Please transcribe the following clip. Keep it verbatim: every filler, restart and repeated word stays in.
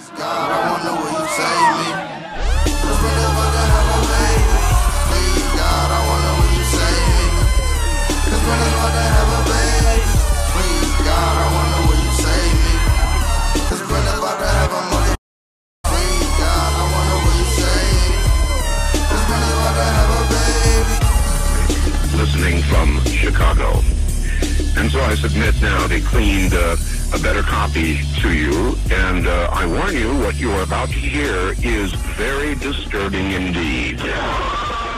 God, I wonder will you save me? Cause whenever I have a baby, please God, I wonder will you save me? Cause whenever I have a baby, please God, I wonder will you save me? Cause whenever I have a mother, please God, I wonder will you save me? Cause whenever I have a baby. Listening from Chicago. And so I submit now they cleaned uh, a better copy to you, and uh, I warn you, what you are about to hear is very disturbing indeed.